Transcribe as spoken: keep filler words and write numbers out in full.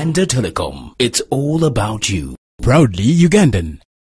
Uganda Telecom. It's all about you. Proudly Ugandan.